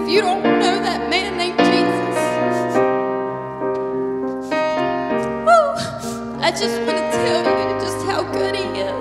If you don't know that man named Jesus, woo, I just want to tell you just how good he is.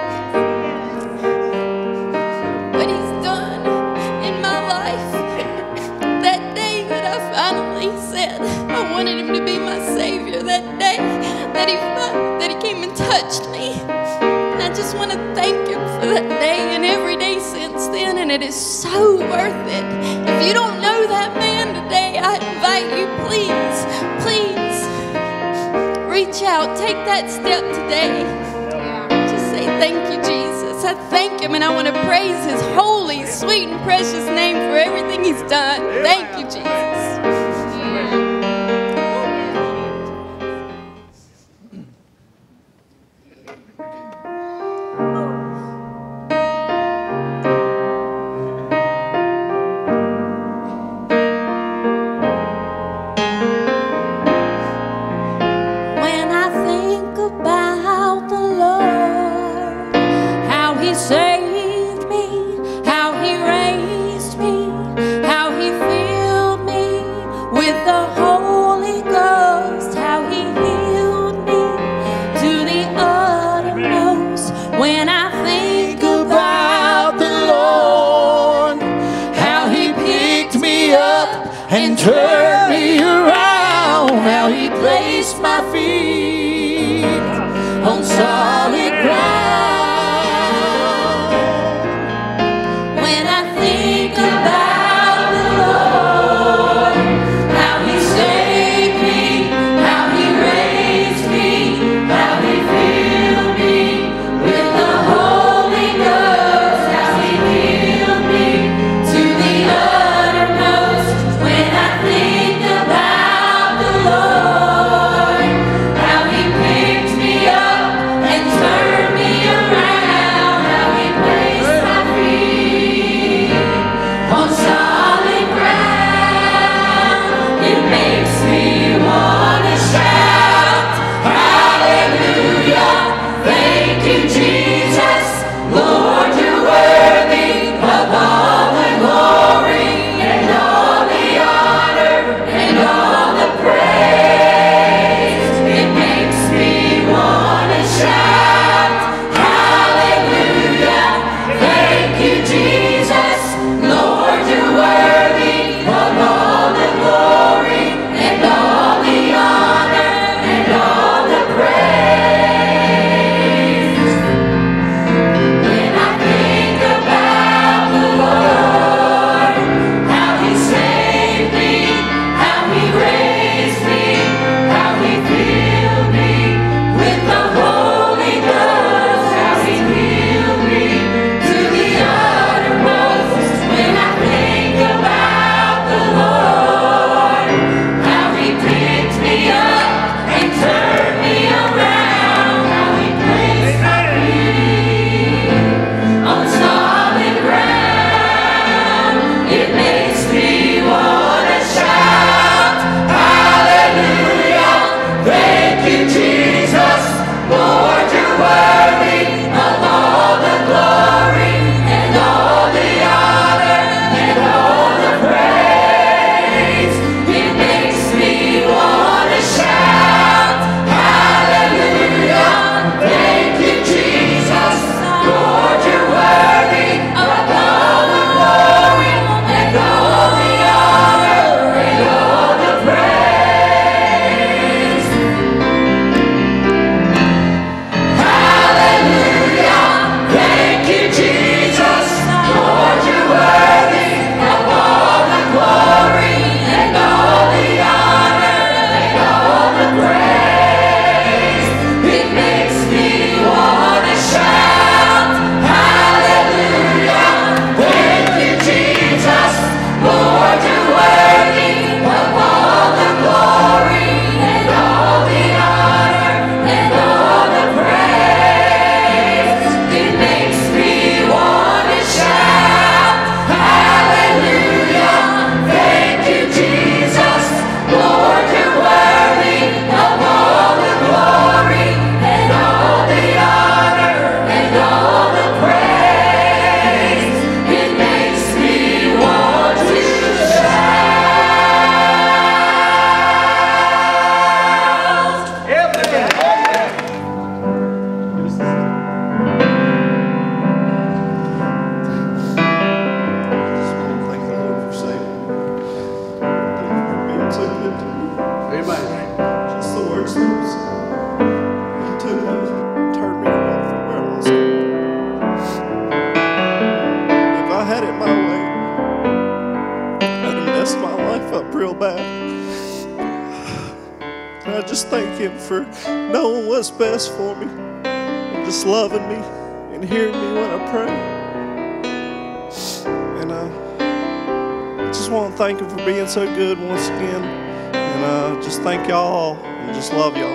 What he's done in my life. That day that I finally said I wanted him to be my Savior, that day that he came and touched me. And I just want to thank him for that day and every day since then, and it is so worth it. If you don't know that man today, I invite you, please, please reach out, take that step today. Just say thank you, Jesus. I thank him, and I want to praise his holy, sweet, and precious name for everything he's done. Thank you, Jesus. And turn me around, how he placed my feet on solid ground. When I think about the Lord, how he saved me, how he raised me, how he filled me with the Holy Ghost, how he healed me to the uttermost. When I think about the Lord, how he picked me up and life up real bad. And I just thank Him for knowing what's best for me, and just loving me and hearing me when I pray. And I just want to thank Him for being so good once again. And just thank y'all and just love y'all.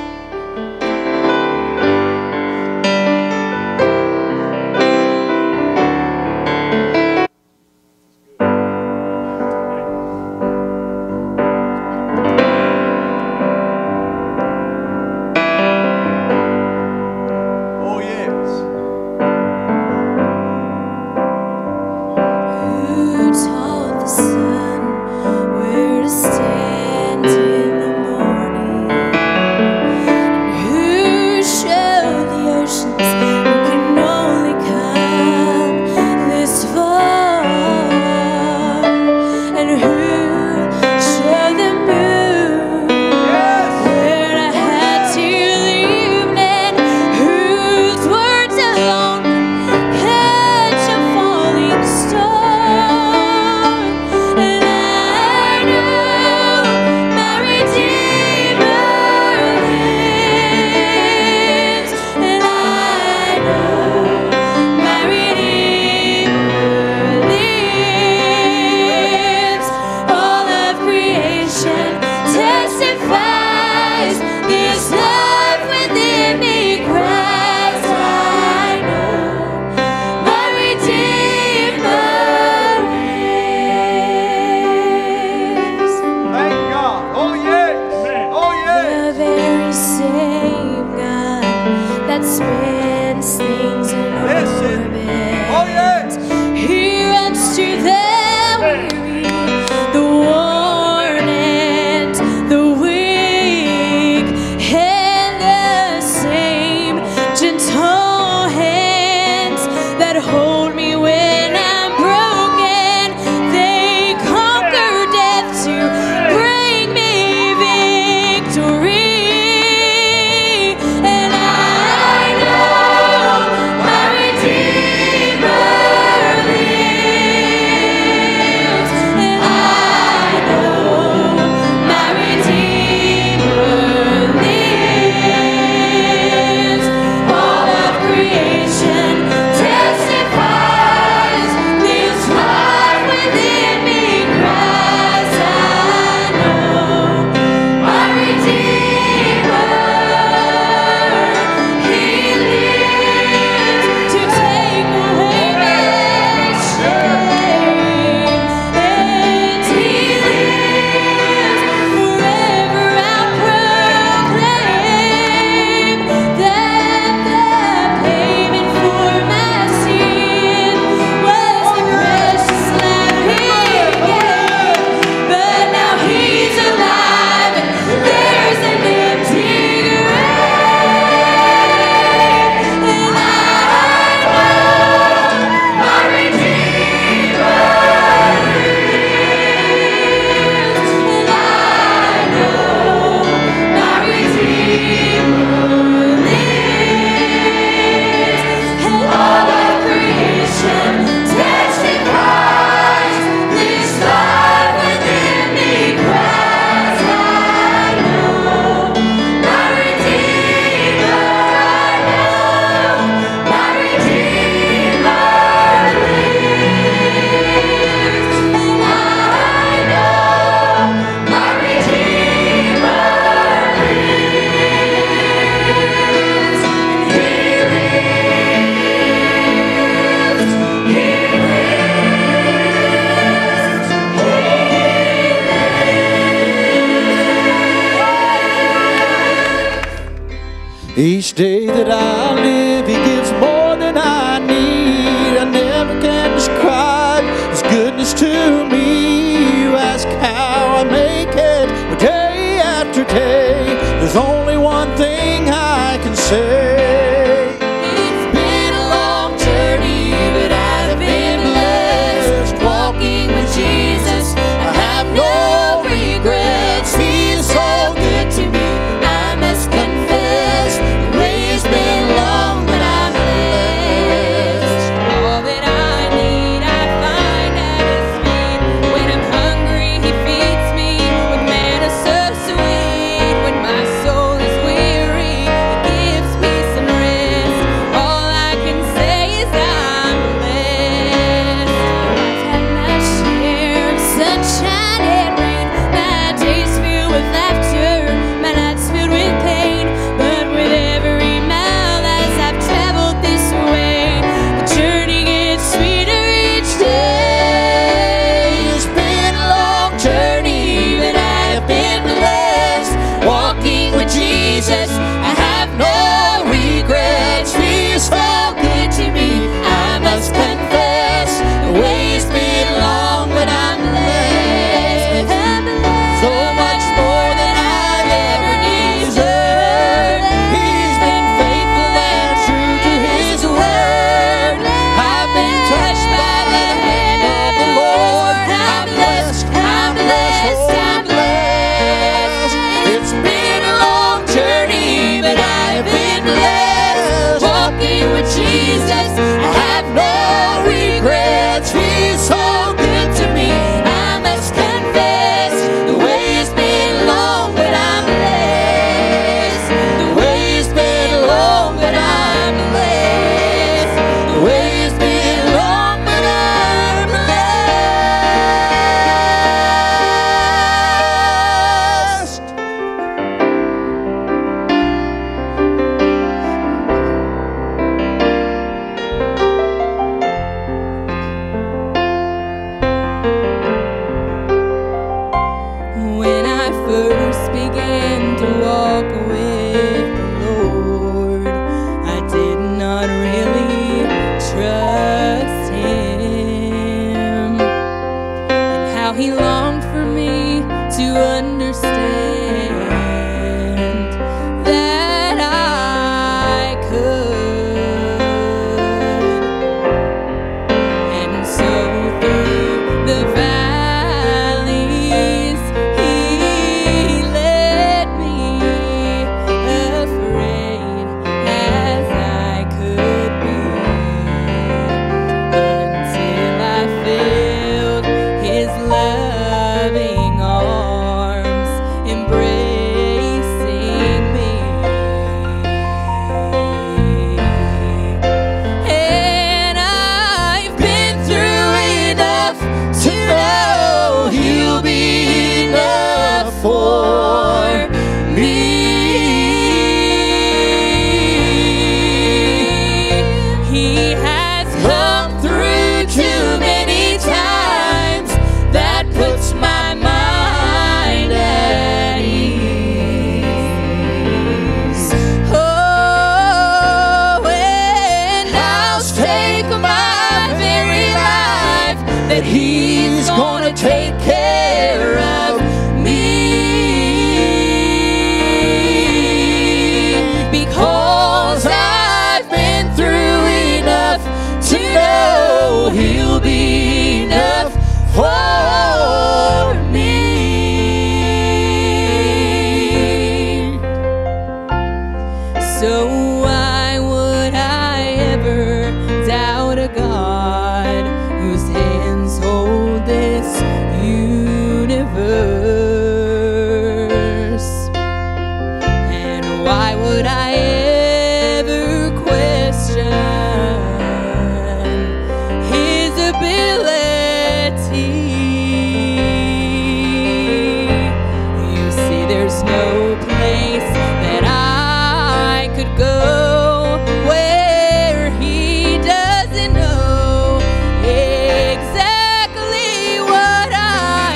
Each day that I live, He gives more than I need. I never can describe His goodness to me. You ask how I make it, but day after day, there's only one thing I can say. It's been a long journey, but I've been blessed. Walking with Jesus, I have no regrets. He is so good to me, I must confess. The way has been long, but I'm blessed. All that I need, I find at His feet. When I'm hungry, He feeds how he longed for me to understand that I could. And so through the valleys he led me, afraid as I could be, until I felt his loving arms embracing me. And I've been through enough to know he'll be enough for me. He has come through too many times, that puts my mind at ease. Oh, and I'll stake my very life that he's gonna take care of me, because I've been through enough to know he'll be enough for me. So why would I ever doubt a God whose hands hold this universe? And why would I ever question his ability? You see, there's no place that I could go where he doesn't know exactly what I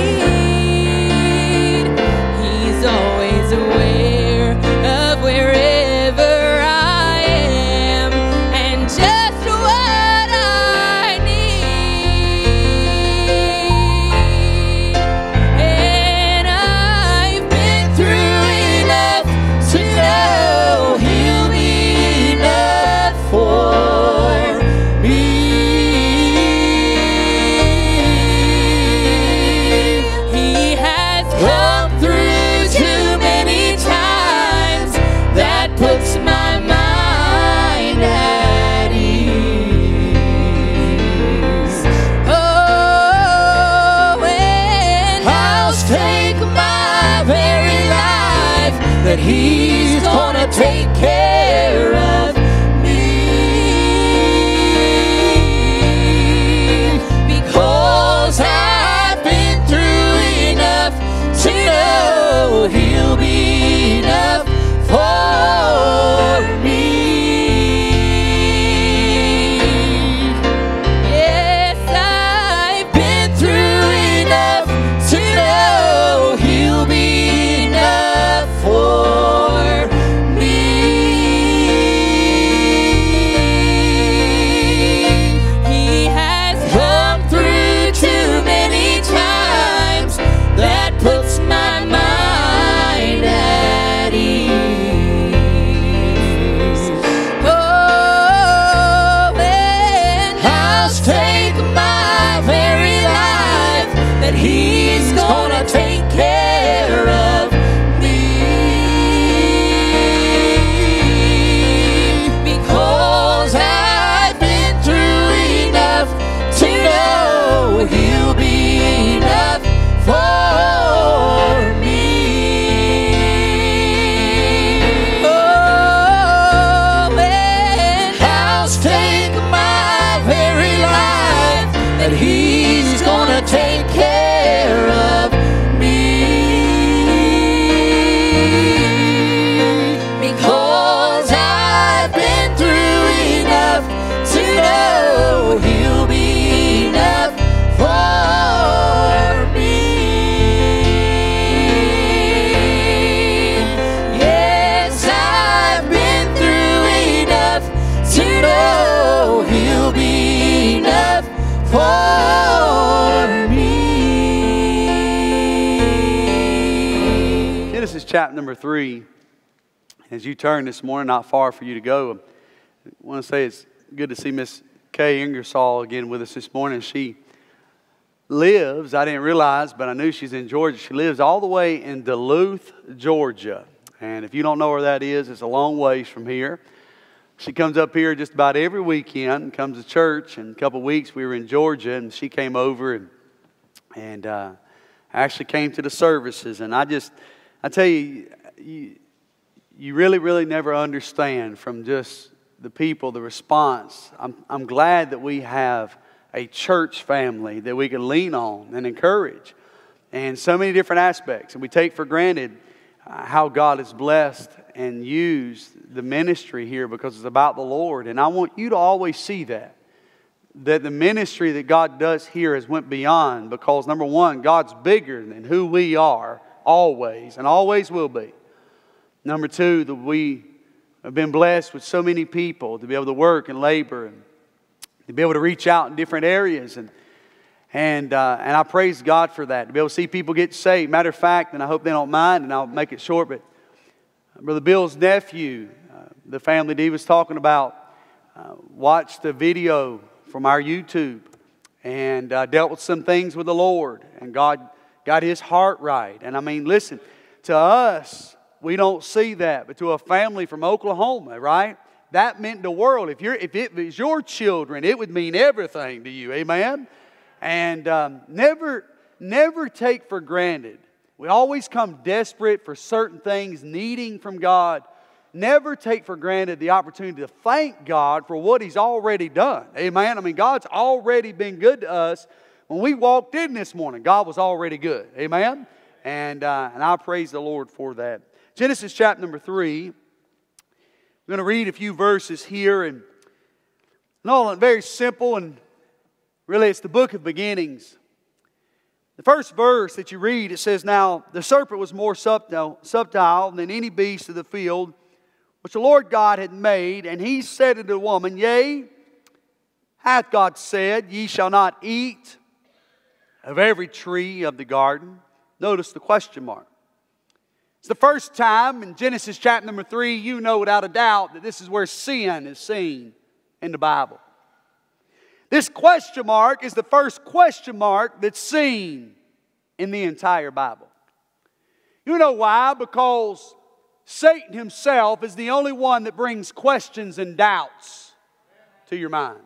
need. He's always aware of wherever I am and just what I need. And I've been through enough to know he'll be enough for me. He has come through too many times, that puts my mind at ease. Oh, and I'll stake my very life that he's gonna take care of me, because I've been through enough to know he'll be enough for me. Yes, I've been through enough to know he'll be enough for me. He has come through too many times, that puts my mind at ease. Oh, and I'll stake my very life that he's gonna take care of me, because I've been through enough to know he'll be enough for me. Oh, and I'll stake my very life that he's gonna take care of me, because I've been through enough to know he'll be enough for me. Yes, I've been through enough to know he'll be enough for me. chapter number 3. As you turn this morning, not far for you to go. I want to say it's good to see Miss Kay Ingersoll again with us this morning. She lives, I didn't realize, but I knew she's in Georgia. She lives all the way in Duluth, Georgia. And if you don't know where that is, it's a long ways from here. She comes up here just about every weekend, comes to church. And a couple of weeks we were in Georgia, and she came over and actually came to the services. And I tell you, you really never understand from just the people, the response. I'm glad that we have a church family that we can lean on and encourage. And so many different aspects. And we take for granted how God has blessed and used the ministry here because it's about the Lord. And I want you to always see that the ministry that God does here has went beyond, because number one, God's bigger than who we are always and always will be. Number two, that we have been blessed with so many people to be able to work and labor and to be able to reach out in different areas. And I praise God for that, to be able to see people get saved. Matter of fact, and I hope they don't mind, and I'll make it short, but Brother Bill's nephew, the family Dee was talking about, watched a video from our YouTube and dealt with some things with the Lord. And God got his heart right. And I mean, listen, to us, we don't see that. But to a family from Oklahoma, right? That meant the world. If it was your children, it would mean everything to you. Amen? And never take for granted. We always come desperate for certain things, needing from God. Never take for granted the opportunity to thank God for what He's already done. Amen? I mean, God's already been good to us. When we walked in this morning, God was already good. Amen? And I praise the Lord for that. Genesis chapter number 3. I'm going to read a few verses here. And all very simple, and really it's the book of beginnings. The first verse that you read, it says, "Now the serpent was more subtle than any beast of the field, which the Lord God had made. And he said unto the woman, Yea, hath God said, Ye shall not eat of every tree of the garden?" Notice the question mark. It's the first time in Genesis chapter number 3, you know without a doubt that this is where sin is seen in the Bible. This question mark is the first question mark that's seen in the entire Bible. You know why? Because Satan himself is the only one that brings questions and doubts to your mind.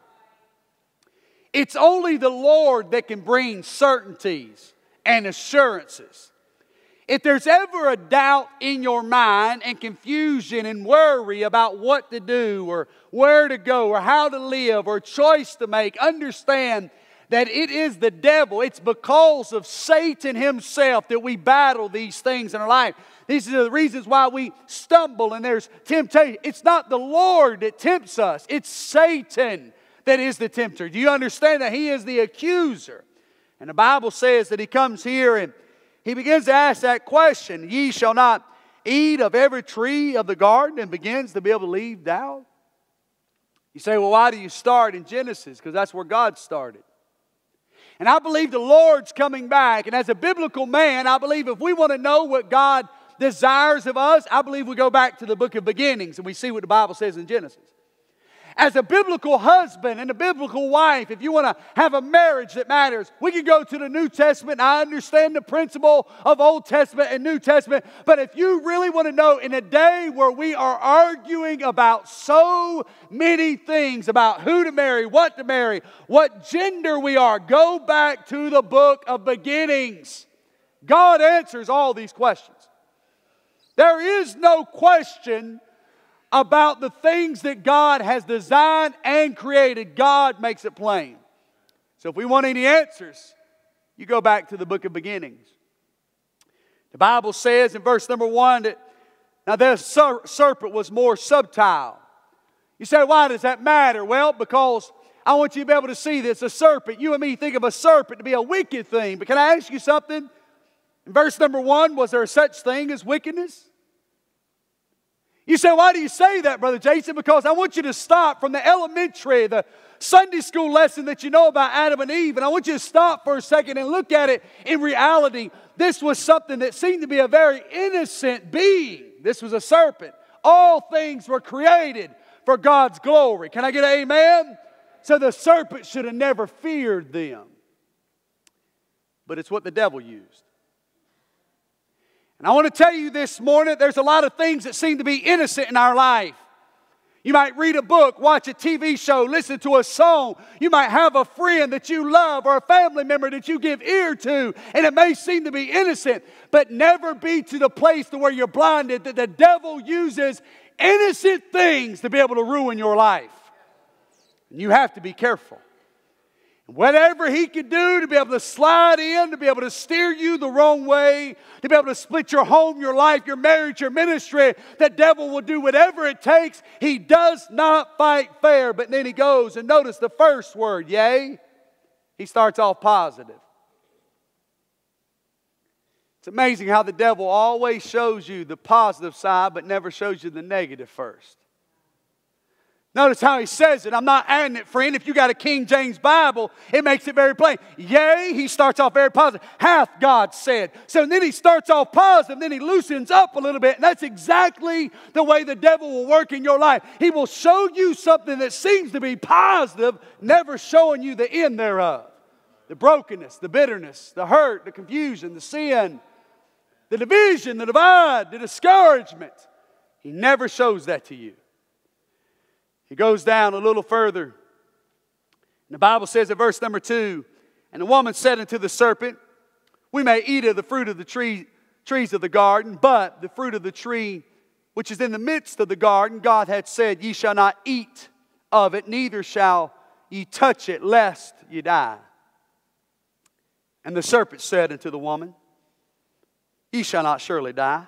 It's only the Lord that can bring certainties and assurances. If there's ever a doubt in your mind and confusion and worry about what to do or where to go or how to live or choice to make, understand that it is the devil. It's because of Satan himself that we battle these things in our life. These are the reasons why we stumble and there's temptation. It's not the Lord that tempts us. It's Satan that is the tempter. Do you understand that? He is the accuser. And the Bible says that he comes here and he begins to ask that question, "Ye shall not eat of every tree of the garden," and begins to be able to leave doubt. You say, well, why do you start in Genesis? Because that's where God started. And I believe the Lord's coming back. And as a biblical man, I believe if we want to know what God desires of us, I believe we go back to the book of beginnings and we see what the Bible says in Genesis. As a biblical husband and a biblical wife, if you want to have a marriage that matters, we can go to the New Testament. I understand the principle of Old Testament and New Testament. But if you really want to know, in a day where we are arguing about so many things, about who to marry, what gender we are, go back to the book of beginnings. God answers all these questions. There is no question about the things that God has designed and created. God makes it plain. So if we want any answers, you go back to the book of beginnings. The Bible says in verse number 1 that now the serpent was more subtle. You say, why does that matter? Well, because I want you to be able to see this. A serpent, you and me think of a serpent to be a wicked thing. But can I ask you something? In verse number 1, was there such thing as wickedness? You say, why do you say that, Brother Jason? Because I want you to stop from the elementary, the Sunday school lesson that you know about Adam and Eve, and I want you to stop for a second and look at it in reality. This was something that seemed to be a very innocent being. This was a serpent. All things were created for God's glory. Can I get an amen? So the serpent should have never feared them. But it's what the devil used. And I want to tell you this morning, there's a lot of things that seem to be innocent in our life. You might read a book, watch a TV show, listen to a song. You might have a friend that you love or a family member that you give ear to, and it may seem to be innocent, but never be to the place to where you're blinded that the devil uses innocent things to be able to ruin your life. And you have to be careful. Whatever he could do to be able to slide in, to be able to steer you the wrong way, to be able to split your home, your life, your marriage, your ministry, the devil will do whatever it takes. He does not fight fair. But then he goes, and notice the first word, yea. He starts off positive. It's amazing how the devil always shows you the positive side, but never shows you the negative first. Notice how he says it. I'm not adding it, friend. If you got a King James Bible, it makes it very plain. Yea, he starts off very positive. Hath God said. So then he starts off positive, then he loosens up a little bit. And that's exactly the way the devil will work in your life. He will show you something that seems to be positive, never showing you the end thereof. The brokenness, the bitterness, the hurt, the confusion, the sin, the division, the divide, the discouragement. He never shows that to you. He goes down a little further. And the Bible says in verse number 2, and the woman said unto the serpent, we may eat of the fruit of the trees of the garden, but the fruit of the tree which is in the midst of the garden, God hath said, ye shall not eat of it, neither shall ye touch it, lest ye die. And the serpent said unto the woman, ye shall not surely die.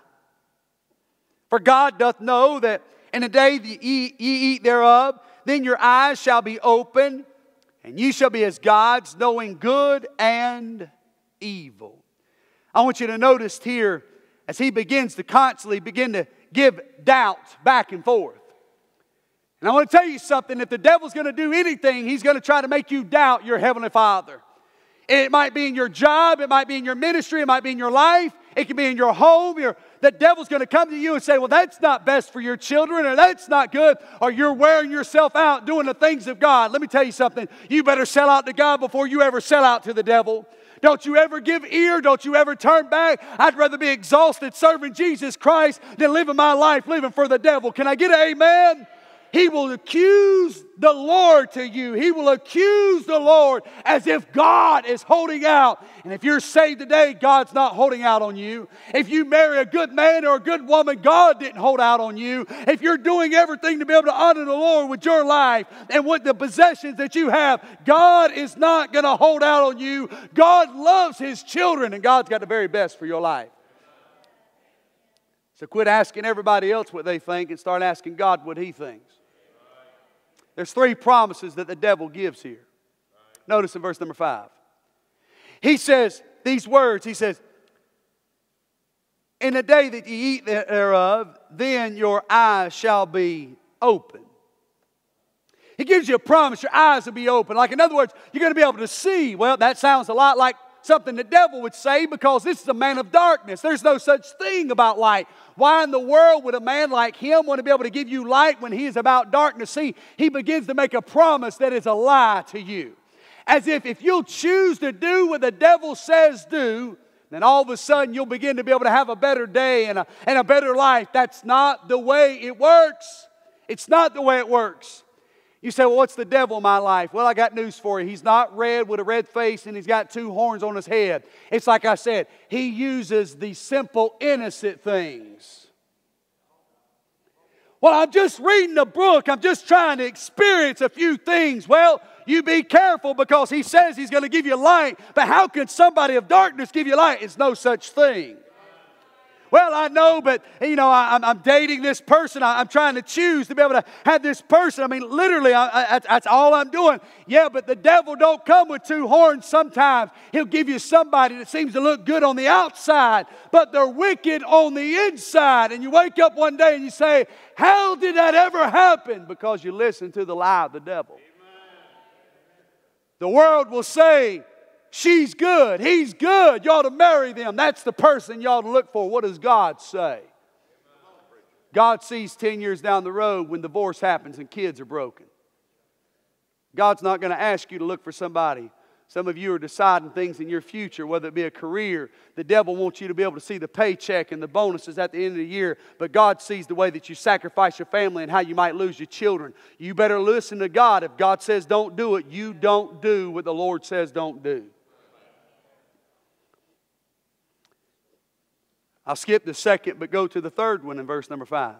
For God doth know that in the day that ye eat thereof, then your eyes shall be opened, and ye shall be as gods, knowing good and evil. I want you to notice here, as he begins to constantly begin to give doubt back and forth. And I want to tell you something, if the devil's going to do anything, he's going to try to make you doubt your Heavenly Father. It might be in your job, it might be in your ministry, it might be in your life, it can be in your home. The devil's going to come to you and say, well, that's not best for your children, or that's not good, or you're wearing yourself out doing the things of God. Let me tell you something. You better sell out to God before you ever sell out to the devil. Don't you ever give ear. Don't you ever turn back. I'd rather be exhausted serving Jesus Christ than living my life living for the devil. Can I get an amen? He will accuse the Lord to you. He will accuse the Lord as if God is holding out. And if you're saved today, God's not holding out on you. If you marry a good man or a good woman, God didn't hold out on you. If you're doing everything to be able to honor the Lord with your life and with the possessions that you have, God is not going to hold out on you. God loves His children, and God's got the very best for your life. So quit asking everybody else what they think and start asking God what He thinks. There's 3 promises that the devil gives here. Notice in verse number 5. He says these words. He says, in the day that ye eat thereof, then your eyes shall be open. He gives you a promise. Your eyes will be open. Like, in other words, you're going to be able to see. Well, that sounds a lot like something the devil would say, because this is a man of darkness. There's no such thing about light. Why in the world would a man like him want to be able to give you light when he is about darkness? See, he begins to make a promise that is a lie to you. As if you'll choose to do what the devil says do, then all of a sudden you'll begin to be able to have a better day and a better life. That's not the way it works. It's not the way it works. You say, well, what's the devil in my life? Well, I got news for you. He's not red with a red face and he's got 2 horns on his head. It's like I said, he uses the simple, innocent things. Well, I'm just reading a book. I'm just trying to experience a few things. Well, you be careful, because he says he's going to give you light. But how could somebody of darkness give you light? It's no such thing. well, I know, but, I'm dating this person. I'm trying to choose to be able to have this person. I mean, literally, that's all I'm doing. Yeah, but the devil don't come with two horns sometimes. He'll give you somebody that seems to look good on the outside, but they're wicked on the inside. And you wake up one day and you say, how did that ever happen? Because you listen to the lie of the devil. The world will say, she's good, he's good, you ought to marry them. That's the person you ought to look for. What does God say? God sees 10 years down the road when divorce happens and kids are broken. God's not going to ask you to look for somebody. Some of you are deciding things in your future, whether it be a career. The devil wants you to be able to see the paycheck and the bonuses at the end of the year. But God sees the way that you sacrifice your family and how you might lose your children. You better listen to God. If God says don't do it, you don't do what the Lord says don't do. I'll skip the second, but go to the third one in verse number 5.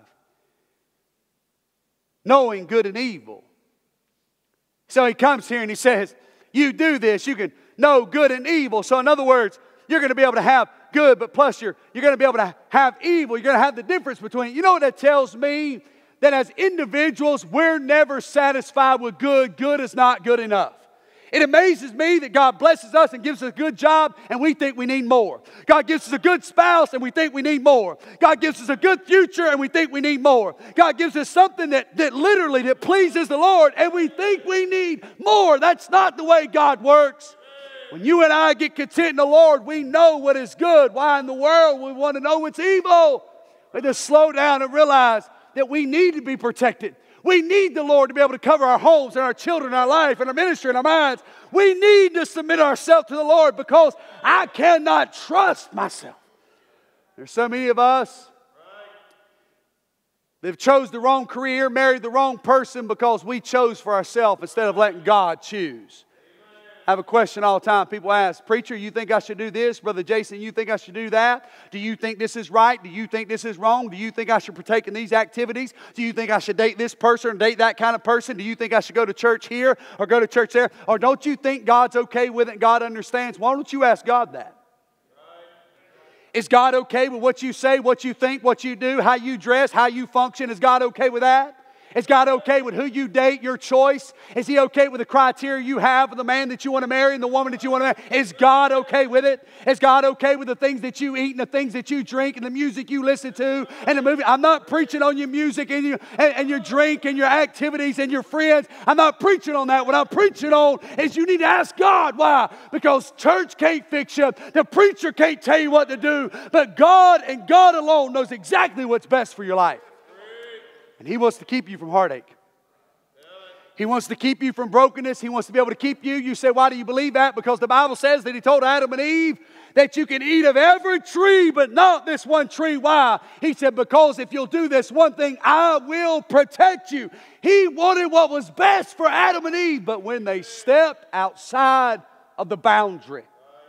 Knowing good and evil. So he comes here and he says, you do this, you can know good and evil. So in other words, you're going to be able to have good, but plus you're going to be able to have evil. You're going to have the difference between it. You know what that tells me? That as individuals, we're never satisfied with good. Good is not good enough. It amazes me that God blesses us and gives us a good job and we think we need more. God gives us a good spouse and we think we need more. God gives us a good future and we think we need more. God gives us something that literally that pleases the Lord and we think we need more. That's not the way God works. When you and I get content in the Lord, we know what is good. Why in the world we want to know what's evil? We just slow down and realize that we need to be protected. We need the Lord to be able to cover our homes and our children, our life, and our ministry and our minds. We need to submit ourselves to the Lord because I cannot trust myself. There's so many of us that have chose the wrong career, married the wrong person because we chose for ourselves instead of letting God choose. I have a question all the time. People ask, preacher, you think I should do this? Brother Jason, you think I should do that? Do you think this is right? Do you think this is wrong? Do you think I should partake in these activities? Do you think I should date this person or date that kind of person? Do you think I should go to church here or go to church there? Or don't you think God's okay with it and God understands? Why don't you ask God that? Is God okay with what you say, what you think, what you do, how you dress, how you function? Is God okay with that? Is God okay with who you date, your choice? Is He okay with the criteria you have for the man that you want to marry and the woman that you want to marry? Is God okay with it? Is God okay with the things that you eat and the things that you drink and the music you listen to and the movie? I'm not preaching on your music and your drink and your activities and your friends. I'm not preaching on that. What I'm preaching on is you need to ask God. Why? Because church can't fix you. The preacher can't tell you what to do. But God and God alone knows exactly what's best for your life. And He wants to keep you from heartache. He wants to keep you from brokenness. He wants to be able to keep you. You say, why do you believe that? Because the Bible says that He told Adam and Eve that you can eat of every tree, but not this one tree. Why? He said, because if you'll do this one thing, I will protect you. He wanted what was best for Adam and Eve, but when they stepped outside of the boundary.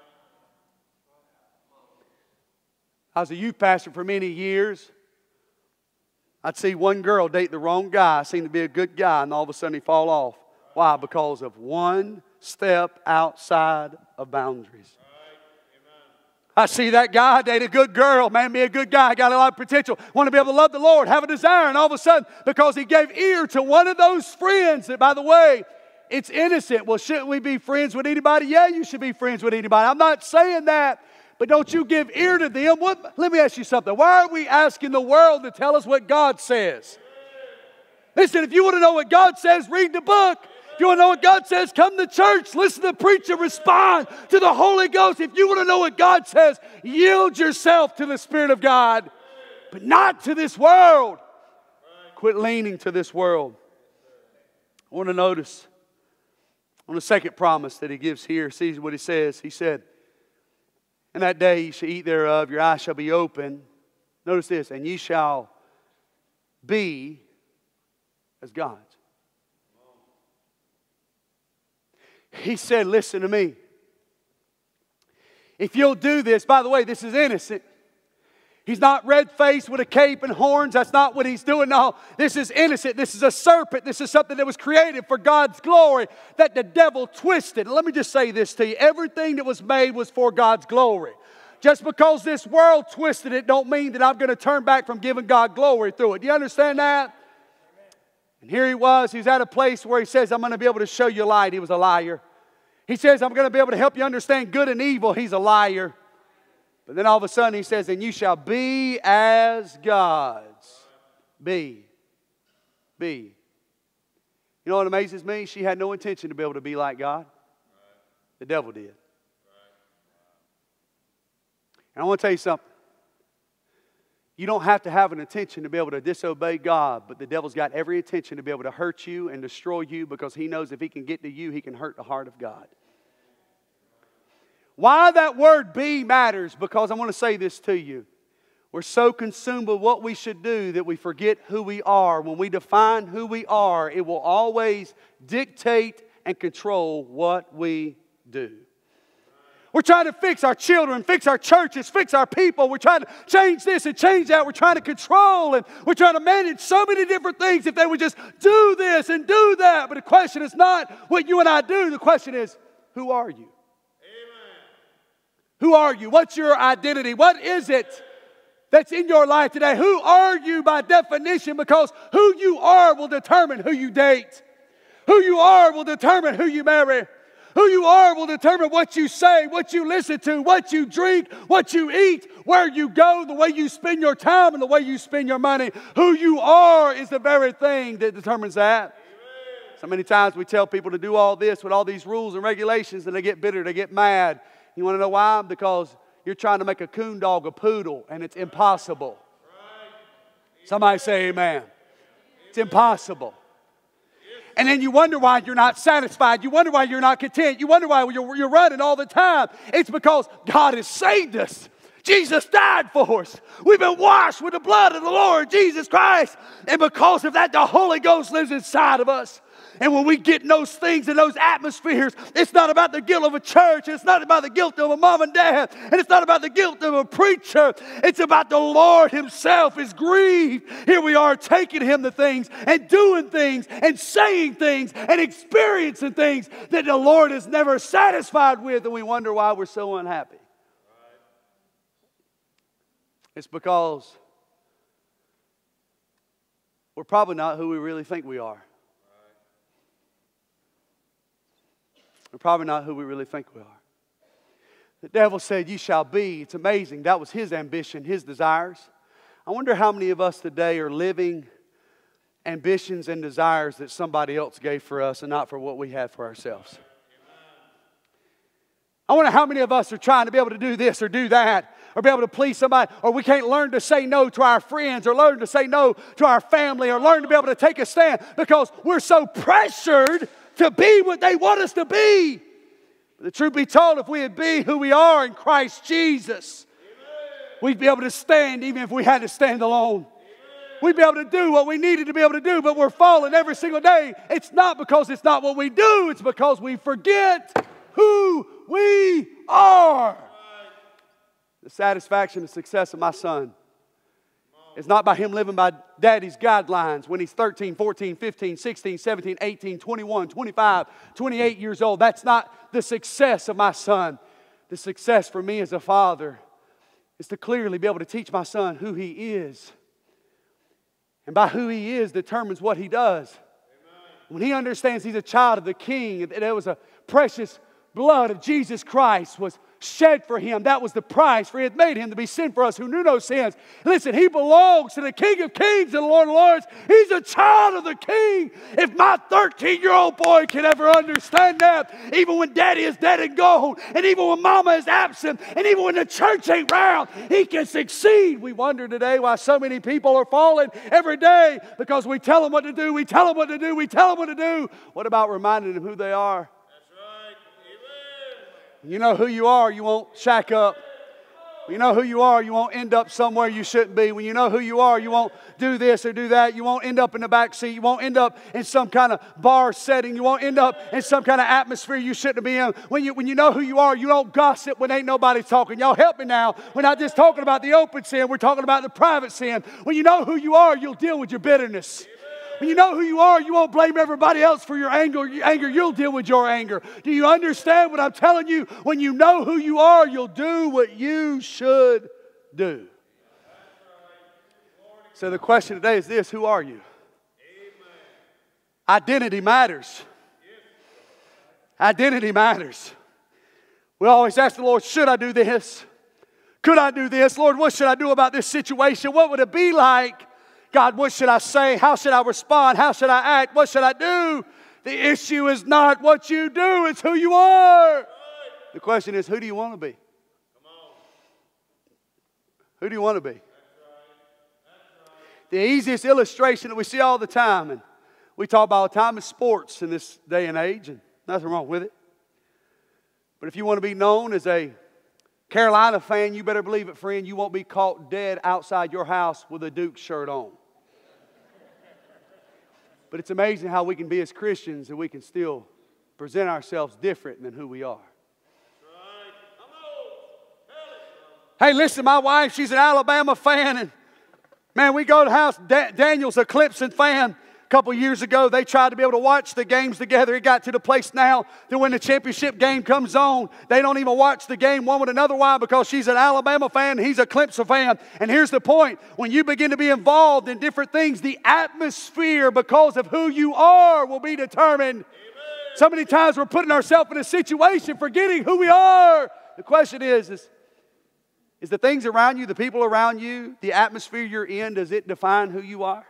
I was a youth pastor for many years. I'd see one girl date the wrong guy, seemed to be a good guy, and all of a sudden he'd fall off. Why? Because of one step outside of boundaries. I see that guy date a good girl, man, be a good guy, got a lot of potential, want to be able to love the Lord, have a desire, and all of a sudden, because he gave ear to one of those friends that, by the way, it's innocent. Well, shouldn't we be friends with anybody? Yeah, you should be friends with anybody. I'm not saying that. But don't you give ear to them. Let me ask you something. Why are we asking the world to tell us what God says? Listen, if you want to know what God says, read the book. If you want to know what God says, come to church. Listen to the preacher. Respond to the Holy Ghost. If you want to know what God says, yield yourself to the Spirit of God. But not to this world. Quit leaning to this world. I want to notice on the second promise that He gives here. See what He says. He said, "In that day ye shall eat thereof, your eyes shall be open." Notice this, "and ye shall be as gods." He said, listen to me. If you'll do this, by the way, this is innocent. He's not red-faced with a cape and horns. That's not what He's doing. No, this is innocent. This is a serpent. This is something that was created for God's glory that the devil twisted. Let me just say this to you. Everything that was made was for God's glory. Just because this world twisted it don't mean that I'm going to turn back from giving God glory through it. Do you understand that? And here he was. He's at a place where he says, I'm going to be able to show you light. He was a liar. He says, I'm going to be able to help you understand good and evil. He's a liar. But then all of a sudden he says, and you shall be as gods. Be. You know what amazes me? She had no intention to be able to be like God. The devil did. And I want to tell you something. You don't have to have an intention to be able to disobey God, but the devil's got every intention to be able to hurt you and destroy you because he knows if he can get to you, he can hurt the heart of God. Why that word be matters, because I want to say this to you. We're so consumed with what we should do that we forget who we are. When we define who we are, it will always dictate and control what we do. We're trying to fix our children, fix our churches, fix our people. We're trying to change this and change that. We're trying to control and we're trying to manage so many different things if they would just do this and do that. But the question is not what you and I do. The question is, who are you? Amen. Who are you? What's your identity? What is it that's in your life today? Who are you by definition? Because who you are will determine who you date. Who you are will determine who you marry. Who you are will determine what you say, what you listen to, what you drink, what you eat, where you go, the way you spend your time, and the way you spend your money. Who you are is the very thing that determines that. Amen. So many times we tell people to do all this with all these rules and regulations, and they get bitter, they get mad. You want to know why? Because you're trying to make a coon dog a poodle, and it's impossible. Right. Somebody say amen. It's impossible. And then you wonder why you're not satisfied. You wonder why you're not content. You wonder why you're running all the time. It's because God has saved us. Jesus died for us. We've been washed with the blood of the Lord Jesus Christ. And because of that, the Holy Ghost lives inside of us. And when we get in those things and those atmospheres, it's not about the guilt of a church. It's not about the guilt of a mom and dad. And it's not about the guilt of a preacher. It's about the Lord himself is grieved. Here we are taking him to things and doing things and saying things and experiencing things that the Lord is never satisfied with. And we wonder why we're so unhappy. It's because we're probably not who we really think we are. We're probably not who we really think we are. The devil said, you shall be. It's amazing. That was his ambition, his desires. I wonder how many of us today are living ambitions and desires that somebody else gave for us and not for what we have for ourselves. I wonder how many of us are trying to be able to do this or do that or be able to please somebody, or we can't learn to say no to our friends or learn to say no to our family or learn to be able to take a stand because we're so pressured to be what they want us to be. But the truth be told, if we would be who we are in Christ Jesus, we'd be able to stand even if we had to stand alone. We'd be able to do what we needed to be able to do, but we're falling every single day. It's not because it's not what we do, it's because we forget who we are. The satisfaction and success of my son is not by him living by daddy's guidelines when he's 13, 14, 15, 16, 17, 18, 21, 25, 28 years old. That's not the success of my son. The success for me as a father is to clearly be able to teach my son who he is. And by who he is determines what he does. When he understands he's a child of the King, that there was a precious blood of Jesus Christ was shed for him. That was the price, for he had made him to be sin for us who knew no sins. Listen, he belongs to the King of Kings and the Lord of Lords. He's a child of the King. If my 13-year-old boy can ever understand that, even when daddy is dead and gone, and even when mama is absent, and even when the church ain't round, he can succeed. We wonder today why so many people are falling every day, because we tell them what to do, we tell them what to do, we tell them what to do. What about reminding them who they are? You know who you are, you won't shack up. When you know who you are, you won't end up somewhere you shouldn't be. When you know who you are, you won't do this or do that. You won't end up in the back seat. You won't end up in some kind of bar setting. You won't end up in some kind of atmosphere you shouldn't be in. When you know who you are, you don't gossip when ain't nobody talking. Y'all help me now. We're not just talking about the open sin. We're talking about the private sin. When you know who you are, you'll deal with your bitterness. When you know who you are, you won't blame everybody else for your anger. You'll deal with your anger. Do you understand what I'm telling you? When you know who you are, you'll do what you should do. So the question today is this: who are you? Identity matters. Identity matters. We always ask the Lord, should I do this? Could I do this? Lord, what should I do about this situation? What would it be like? God, what should I say? How should I respond? How should I act? What should I do? The issue is not what you do, it's who you are. The question is, who do you want to be? Who do you want to be? The easiest illustration that we see all the time, and we talk about all the time, is sports in this day and age, and nothing wrong with it. But if you want to be known as a Carolina fan, you better believe it, friend, you won't be caught dead outside your house with a Duke shirt on. But it's amazing how we can be as Christians and we can still present ourselves different than who we are. Hey, listen, my wife, she's an Alabama fan, and man, we go to the house. Daniel's a Clemson fan. A couple years ago, they tried to be able to watch the games together. It got to the place now that when the championship game comes on, they don't even watch the game one with another. Why? Because she's an Alabama fan, he's a Clemson fan. And here's the point. When you begin to be involved in different things, the atmosphere, because of who you are, will be determined. Amen. So many times we're putting ourselves in a situation forgetting who we are. The question is the things around you, the people around you, the atmosphere you're in, does it define who you are?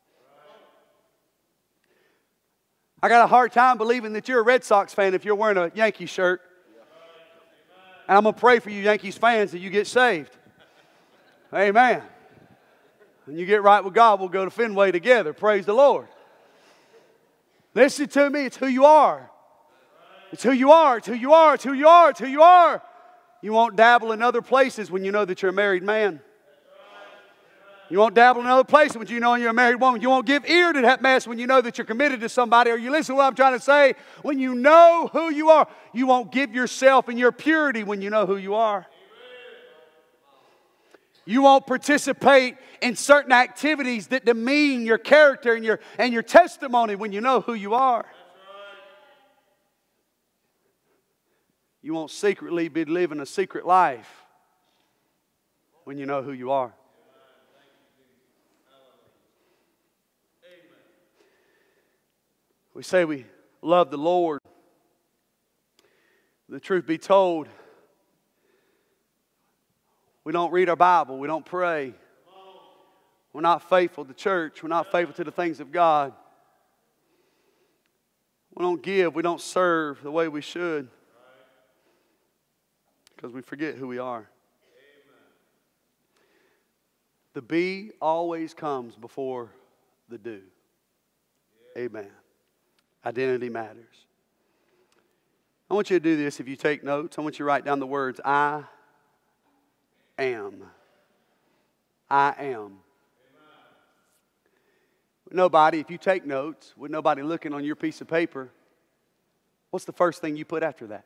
I got a hard time believing that you're a Red Sox fan if you're wearing a Yankees shirt. And I'm going to pray for you Yankees fans that you get saved. Amen. When you get right with God, we'll go to Fenway together. Praise the Lord. Listen to me. It's who you are. It's who you are. It's who you are. It's who you are. It's who you are. You won't dabble in other places when you know that you're a married man. You won't dabble in other places when you know you're a married woman. You won't give ear to that mess when you know that you're committed to somebody. Or you listen to what I'm trying to say? When you know who you are, you won't give yourself in your purity when you know who you are. You won't participate in certain activities that demean your character and your testimony when you know who you are. You won't secretly be living a secret life when you know who you are. We say we love the Lord. The truth be told, we don't read our Bible. We don't pray. We're not faithful to church. We're not faithful to the things of God. We don't give. We don't serve the way we should. Because we forget who we are. The be always comes before the do. Amen. Identity matters. I want you to do this if you take notes. I want you to write down the words, I am. I am. Nobody, if you take notes, with nobody looking on your piece of paper, what's the first thing you put after that?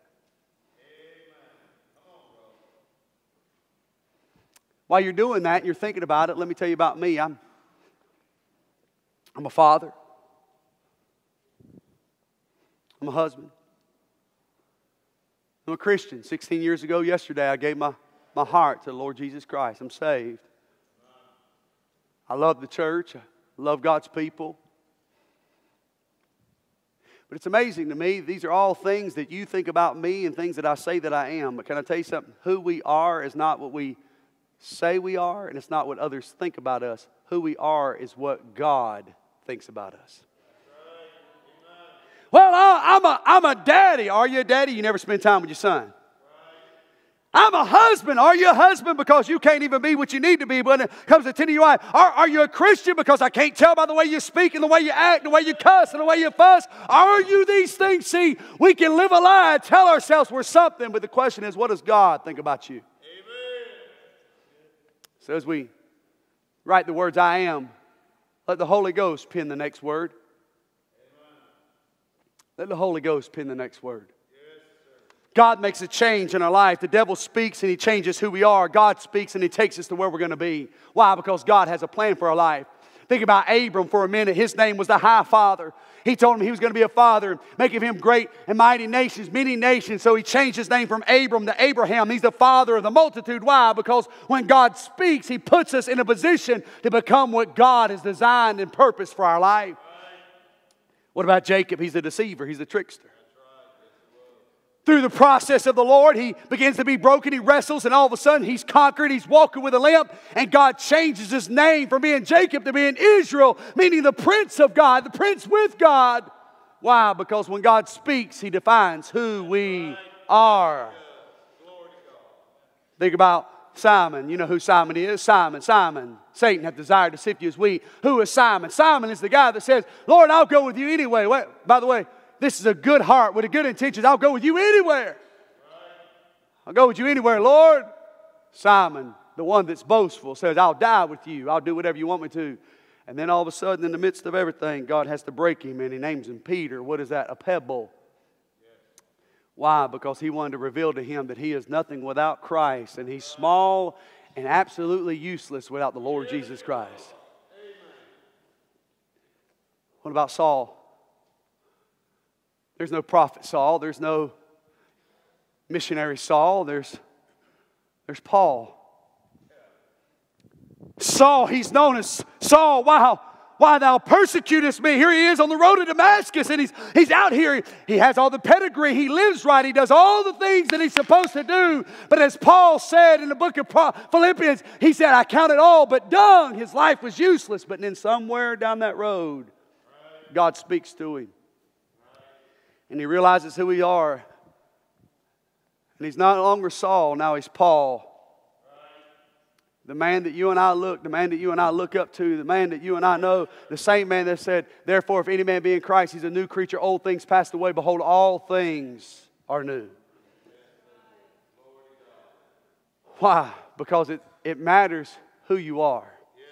While you're doing that and you're thinking about it, let me tell you about me. I'm a father. I'm a husband. I'm a Christian. 16 years ago yesterday, I gave my heart to the Lord Jesus Christ. I'm saved. I love the church. I love God's people. But it's amazing to me, these are all things that you think about me and things that I say that I am. But can I tell you something? Who we are is not what we say we are, and it's not what others think about us. Who we are is what God thinks about us. Well, I'm a daddy. Are you a daddy? You never spend time with your son. I'm a husband. Are you a husband? Because you can't even be what you need to be when it comes to tending your wife. Are you a Christian? Because I can't tell by the way you speak and the way you act, and the way you cuss and the way you fuss. Are you these things? See, we can live a lie and tell ourselves we're something, but the question is, what does God think about you? Amen. So as we write the words I am, let the Holy Ghost pen the next word. Let the Holy Ghost pen the next word. God makes a change in our life. The devil speaks and he changes who we are. God speaks and he takes us to where we're going to be. Why? Because God has a plan for our life. Think about Abram for a minute. His name was the High Father. He told him he was going to be a father, making him great and mighty nations, many nations. So he changed his name from Abram to Abraham. He's the father of the multitude. Why? Because when God speaks, He puts us in a position to become what God has designed and purposed for our life. What about Jacob? He's the deceiver. He's the trickster. Through the process of the Lord, he begins to be broken. He wrestles, and all of a sudden, he's conquered. He's walking with a limp, and God changes his name from being Jacob to being Israel, meaning the Prince of God, the Prince with God. Why? Because when God speaks, He defines who we are. Think about Simon. You know who Simon is? Simon. Satan hath desired to sift you as wheat. Who is Simon? Simon is the guy that says, Lord, I'll go with you anyway. Wait, by the way, this is a good heart with a good intentions. I'll go with you anywhere. I'll go with you anywhere, Lord. Simon, the one that's boastful, says, I'll die with you. I'll do whatever you want me to. And then all of a sudden, in the midst of everything, God has to break him, and He names him Peter. What is that? A pebble. Why? Because He wanted to reveal to him that he is nothing without Christ, and he's small and absolutely useless without the Lord Jesus Christ. What about Saul? There's no prophet Saul. There's no missionary Saul. There's Paul. Saul, he's known as Saul. Why thou persecutest me? Here he is on the road to Damascus, and he's out here. He has all the pedigree. He lives right. He does all the things that he's supposed to do. But as Paul said in the book of Philippians, he said, I count it all but dung. His life was useless. But then somewhere down that road, God speaks to him. And he realizes who he are. And he's no longer Saul, now he's Paul. The man that you and I look up to, the man that you and I know, the same man that said, therefore, if any man be in Christ, he's a new creature. Old things passed away. Behold, all things are new. Why? Because it matters who you are.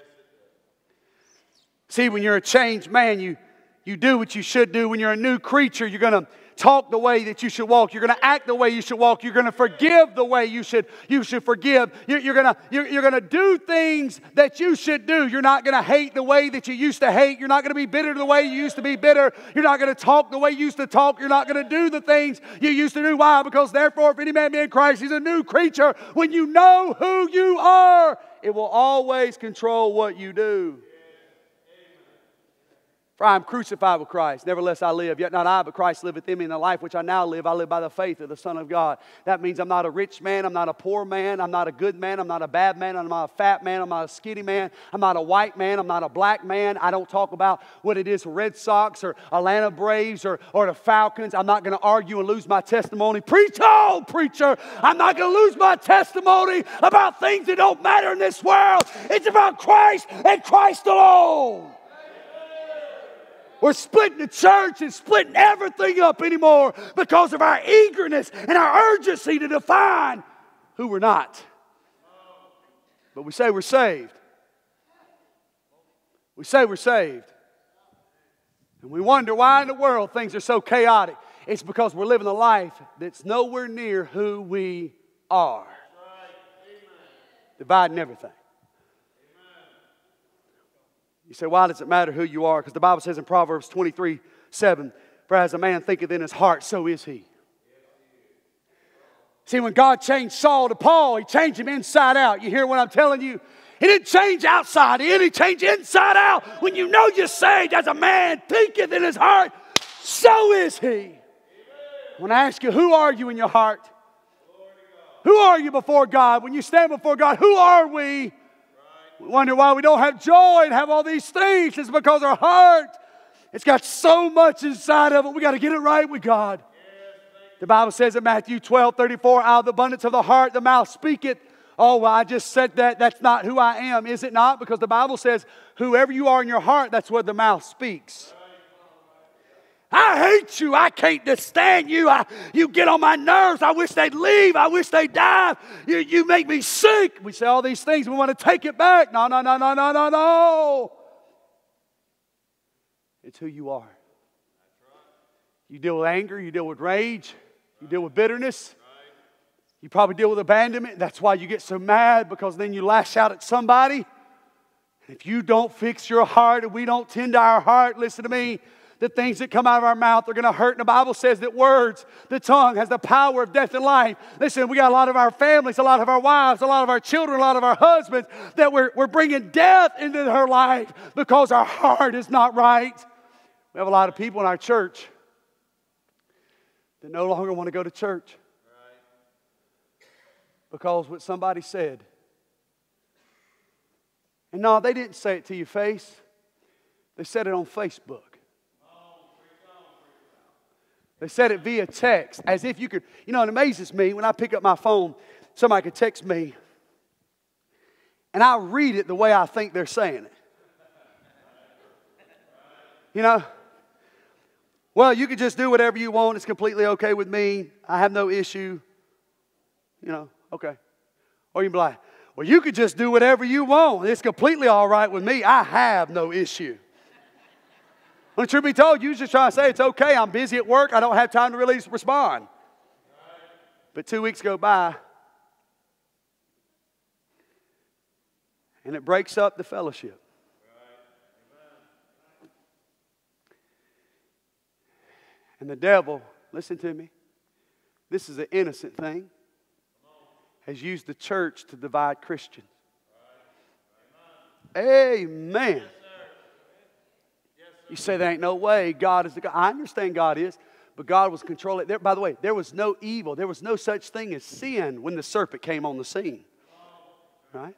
See, when you're a changed man, you do what you should do. When you're a new creature, you're going to talk the way that you should walk. You're going to act the way you should walk. You're going to forgive the way you should forgive. You're going to do things that you should do. You're not going to hate the way that you used to hate. You're not going to be bitter the way you used to be bitter. You're not going to talk the way you used to talk. You're not going to do the things you used to do. Why? Because therefore, if any man be in Christ, he's a new creature. When you know who you are, it will always control what you do. For I am crucified with Christ. Nevertheless I live. Yet not I, but Christ liveth in me. In the life which I now live, I live by the faith of the Son of God. That means I'm not a rich man. I'm not a poor man. I'm not a good man. I'm not a bad man. I'm not a fat man. I'm not a skinny man. I'm not a white man. I'm not a black man. I don't talk about what it is for Red Sox or Atlanta Braves or the Falcons. I'm not going to argue and lose my testimony. Preach on, preacher. I'm not going to lose my testimony about things that don't matter in this world. It's about Christ and Christ alone. We're splitting the church and splitting everything up anymore because of our eagerness and our urgency to define who we're not. But we say we're saved. We say we're saved. And we wonder why in the world things are so chaotic. It's because we're living a life that's nowhere near who we are. Dividing everything. You say, why does it matter who you are? Because the Bible says in Proverbs 23:7, for as a man thinketh in his heart, so is he. See, when God changed Saul to Paul, He changed him inside out. You hear what I'm telling you? He didn't change outside in, He changed inside out. When you know you're saved, as a man thinketh in his heart, so is he. I want to ask you, who are you in your heart? Who are you before God? When you stand before God, who are we? We wonder why we don't have joy and have all these things. It's because our heart, it's got so much inside of it. We got to get it right with God. The Bible says in Matthew 12:34, out of the abundance of the heart, the mouth speaketh. Oh, well, I just said that. That's not who I am. Is it not? Because the Bible says, whoever you are in your heart, that's what the mouth speaks. I hate you. I can't stand you. You get on my nerves. I wish they'd leave. I wish they'd die. You make me sick. We say all these things. We want to take it back. No. It's who you are. You deal with anger. You deal with rage. You deal with bitterness. You probably deal with abandonment. That's why you get so mad, because then you lash out at somebody. If you don't fix your heart and we don't tend to our heart, listen to me, the things that come out of our mouth are going to hurt. And the Bible says that words, the tongue, has the power of death and life. Listen, we got a lot of our families, a lot of our wives, a lot of our children, a lot of our husbands that we're bringing death into her life because our heart is not right. We have a lot of people in our church that no longer want to go to church because what somebody said. And no, they didn't say it to your face. They said it on Facebook. They said it via text, as if you could. You know, it amazes me when I pick up my phone, somebody could text me, and I read it the way I think they're saying it. You know? Well, you can just do whatever you want. It's completely okay with me. I have no issue. You know, okay. Or you can be like, well, you could just do whatever you want. It's completely all right with me. I have no issue. When the truth be told, you just trying to say it's okay. I'm busy at work. I don't have time to really respond. But 2 weeks go by, and it breaks up the fellowship. And the devil, listen to me, this is an innocent thing, has used the church to divide Christians. Amen. You say there ain't no way God is the God. I understand God is, but God was controlling. By the way, there was no evil. There was no such thing as sin when the serpent came on the scene. Right?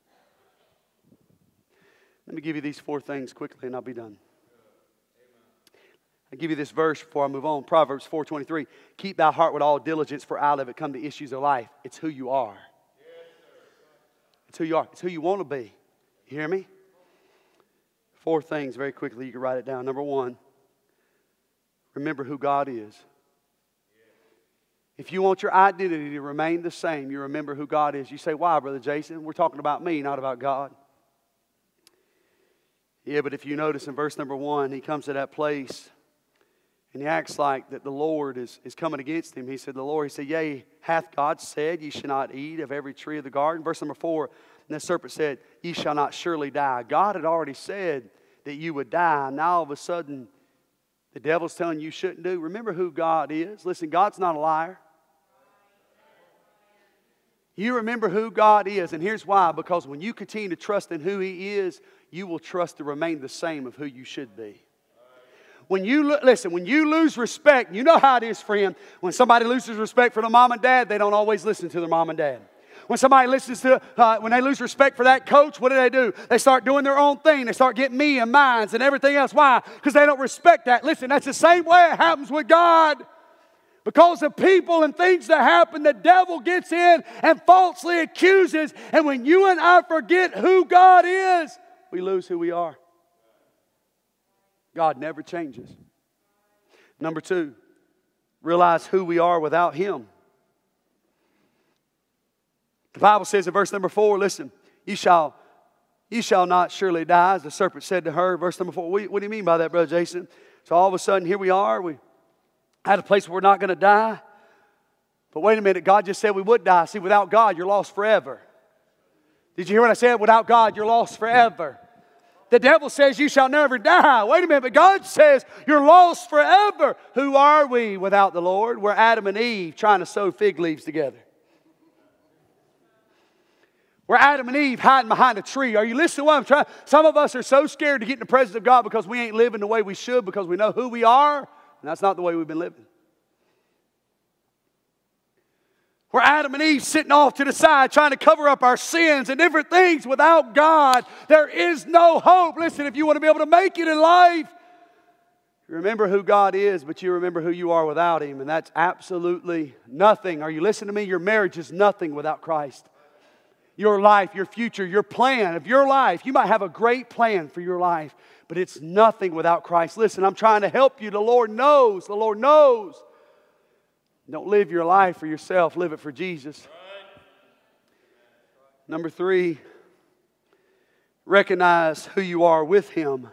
Let me give you these 4 things quickly and I'll be done. I'll give you this verse before I move on. Proverbs 4:23. Keep thy heart with all diligence, for out of it come the issues of life. It's who you are. It's who you are. It's who you want to be. You hear me? 4 things very quickly. You can write it down. Number 1, remember who God is. If you want your identity to remain the same, you remember who God is. You say, why, Brother Jason? We're talking about me, not about God. Yeah, but if you notice in verse number 1, he comes to that place and he acts like that the Lord is coming against him. He said, he said, yea, hath God said, ye shall not eat of every tree of the garden? Verse number 4, and the serpent said, ye shall not surely die. God had already said that you would die. Now all of a sudden, the devil's telling you shouldn't do. Remember who God is. Listen, God's not a liar. You remember who God is, and here's why. Because when you continue to trust in who He is, you will trust to remain the same of who you should be. When you lose respect, you know how it is, friend. When somebody loses respect for their mom and dad, they don't always listen to their mom and dad. When somebody when they lose respect for that coach, what do? They start doing their own thing. They start getting me and mines and everything else. Why? Because they don't respect that. Listen, that's the same way it happens with God. Because of people and things that happen, the devil gets in and falsely accuses. And when you and I forget who God is, we lose who we are. God never changes. Number 2, realize who we are without Him. The Bible says in verse number 4, listen, ye shall not surely die, as the serpent said to her. Verse number 4, what do you mean by that, Brother Jason? So all of a sudden, here we are. We had a place where we're not going to die. But wait a minute, God just said we would die. See, without God, you're lost forever. Did you hear what I said? Without God, you're lost forever. The devil says you shall never die. Wait a minute, but God says you're lost forever. Who are we without the Lord? We're Adam and Eve trying to sew fig leaves together. We're Adam and Eve hiding behind a tree. Are you listening to what I'm trying? Some of us are so scared to get in the presence of God because we ain't living the way we should, because we know who we are, and that's not the way we've been living. We're Adam and Eve sitting off to the side trying to cover up our sins and different things. Without God, there is no hope. Listen, if you want to be able to make it in life, you remember who God is, but you remember who you are without Him, and that's absolutely nothing. Are you listening to me? Your marriage is nothing without Christ. Your life, your future, your plan of your life. You might have a great plan for your life, but it's nothing without Christ. Listen, I'm trying to help you. The Lord knows. The Lord knows. Don't live your life for yourself. Live it for Jesus. Number 3, recognize who you are with Him.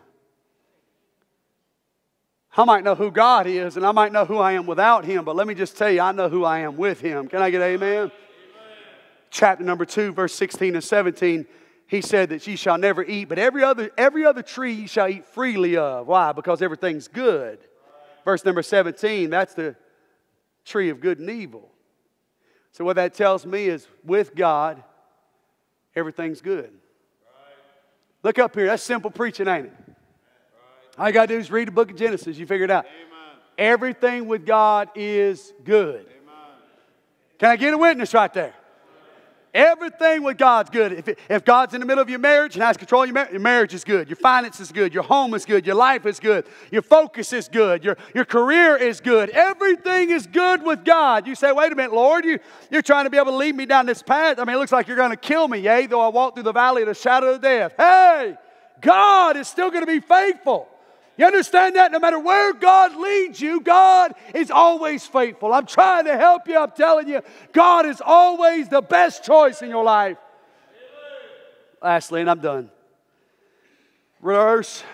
I might know who God is, and I might know who I am without Him, but let me just tell you, I know who I am with Him. Can I get amen? Chapter number 2, verse 16 and 17. He said that ye shall never eat, but every other tree ye shall eat freely of. Why? Because everything's good. Verse number 17, that's the tree of good and evil. So what that tells me is with God, everything's good. Look up here. That's simple preaching, ain't it? All you got to do is read the book of Genesis. You figure it out. Everything with God is good. Can I get a witness right there? Everything with God's good. If God's in the middle of your marriage and has control of your marriage is good. Your finances is good. Your home is good. Your life is good. Your focus is good. Your career is good. Everything is good with God. You say, wait a minute, Lord, you're trying to be able to lead me down this path. I mean, it looks like you're going to kill me, yea, though I walk through the valley of the shadow of death. Hey, God is still going to be faithful. You understand that? No matter where God leads you, God is always faithful. I'm trying to help you. I'm telling you, God is always the best choice in your life. Lastly, and I'm done. Rehearse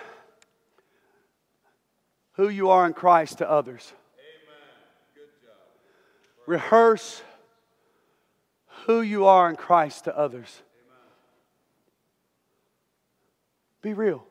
who you are in Christ to others. Rehearse who you are in Christ to others. Be real.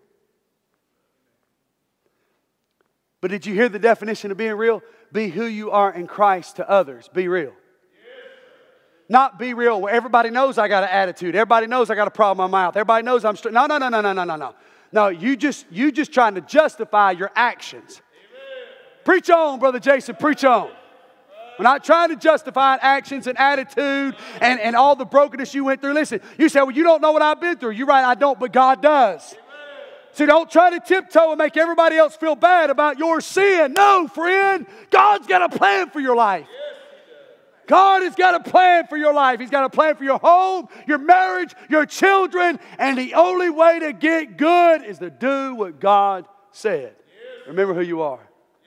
But did you hear the definition of being real? Be who you are in Christ to others. Be real. Not be real where everybody knows I got an attitude. Everybody knows I got a problem in my mouth. Everybody knows I'm straight. No. No, you just trying to justify your actions. Preach on, Brother Jason. Preach on. We're not trying to justify actions and attitude and all the brokenness you went through. Listen, you say, well, you don't know what I've been through. You're right, I don't, but God does. So don't try to tiptoe and make everybody else feel bad about your sin. No, friend. God's got a plan for your life. God has got a plan for your life. He's got a plan for your home, your marriage, your children. And the only way to get good is to do what God said. Remember who you are.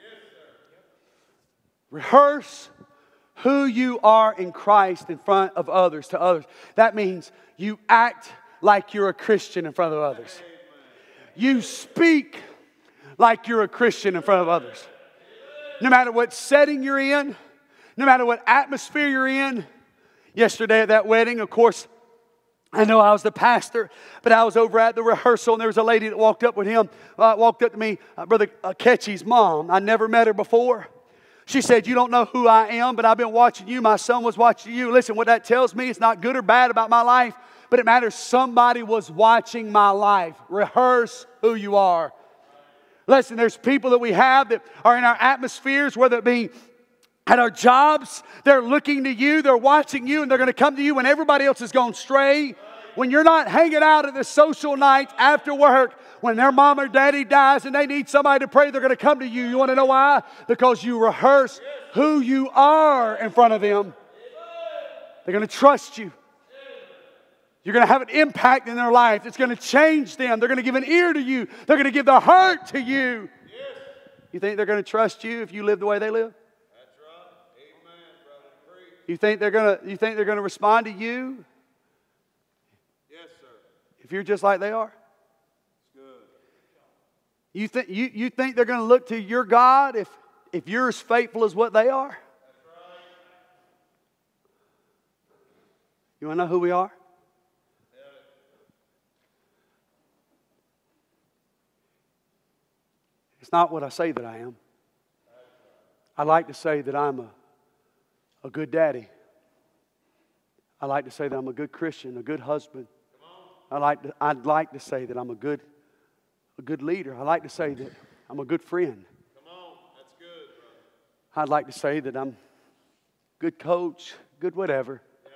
Rehearse who you are in Christ in front of others, to others. That means you act like you're a Christian in front of others. You speak like you're a Christian in front of others. No matter what setting you're in, no matter what atmosphere you're in. Yesterday at that wedding, of course, I know I was the pastor, but I was over at the rehearsal and there was a lady that walked up to me, Brother Ketchy's mom. I never met her before. She said, you don't know who I am, but I've been watching you. My son was watching you. Listen, what that tells me, it's not good or bad about my life. But it matters somebody was watching my life. Rehearse who you are. Listen, there's people that we have that are in our atmospheres, whether it be at our jobs. They're looking to you, they're watching you, and they're going to come to you when everybody else has gone stray. When you're not hanging out at the social night after work, when their mom or daddy dies and they need somebody to pray, they're going to come to you. You want to know why? Because you rehearse who you are in front of them. They're going to trust you. You're going to have an impact in their life. It's going to change them. They're going to give an ear to you. They're going to give their heart to you. You think they're going to trust you if you live the way they live? That's right. Amen, brother. You think they're going to respond to you? Yes, sir. If you're just like they are? It's good. You think they're going to look to your God if you're as faithful as what they are? That's right. You want to know who we are? It's not what I say that I am. I like to say that I'm a good daddy. I like to say that I'm a good Christian, a good husband. I'd like to say that I'm a good leader. I like to say that I'm a good friend. Come on, that's good, brother. I'd like to say that I'm a good coach, good whatever. Yeah.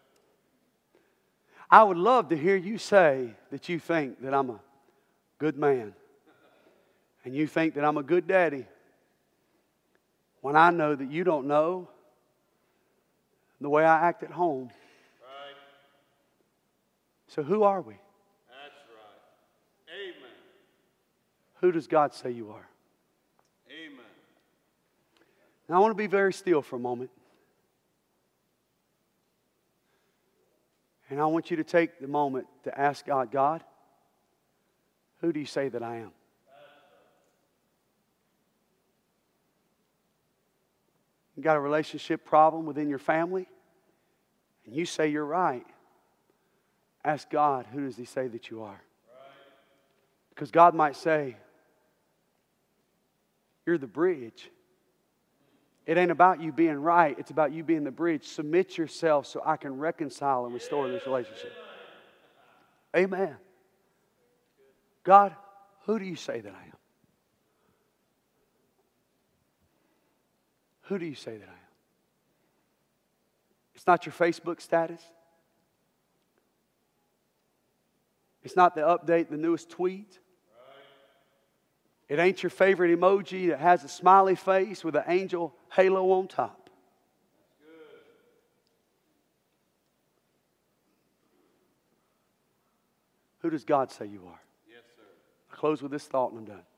I would love to hear you say that you think that I'm a good man. And you think that I'm a good daddy when I know that you don't know the way I act at home. Right. So who are we? That's right. Amen. Who does God say you are? Amen. Now I want to be very still for a moment. And I want you to take the moment to ask God, God, who do you say that I am? You got a relationship problem within your family, and you say you're right. Ask God, who does He say that you are? Because God might say, you're the bridge. It ain't about you being right. It's about you being the bridge. Submit yourself so I can reconcile and restore this relationship. Amen. God, who do you say that I am? Who do you say that I am? It's not your Facebook status. It's not the update, the newest tweet. It ain't your favorite emoji that has a smiley face with an angel halo on top. Who does God say you are? Yes, sir. I close with this thought and I'm done.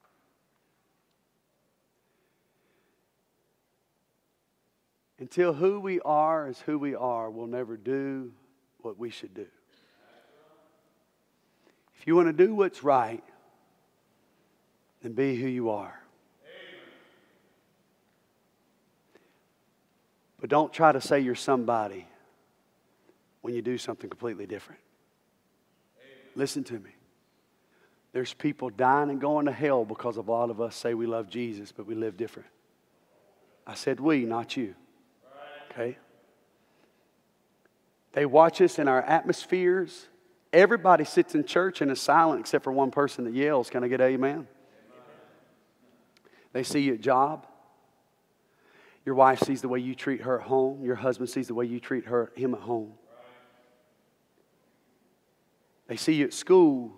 Until who we are is who we are, we'll never do what we should do. If you want to do what's right, then be who you are. But don't try to say you're somebody when you do something completely different. Listen to me. There's people dying and going to hell because of a lot of us say we love Jesus, but we live different. I said we, not you. Okay? They watch us in our atmospheres. Everybody sits in church and is silent except for one person that yells. Can I get amen? They see you at job. Your wife sees the way you treat her at home. Your husband sees the way you treat him at home. They see you at school.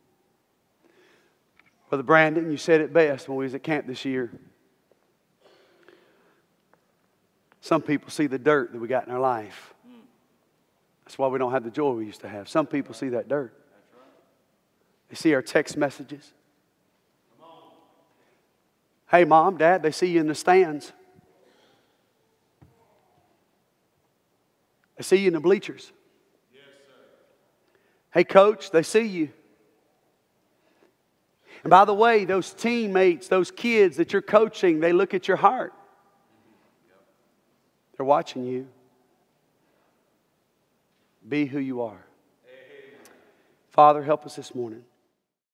Brother Brandon, you said it best when we was at camp this year. Some people see the dirt that we got in our life. That's why we don't have the joy we used to have. Some people see that dirt. They see our text messages. Hey, Mom, Dad, they see you in the stands. They see you in the bleachers. Yes, sir. Hey, Coach, they see you. And by the way, those teammates, those kids that you're coaching, they look at your heart. They're watching you. Be who you are. Father, help us this morning.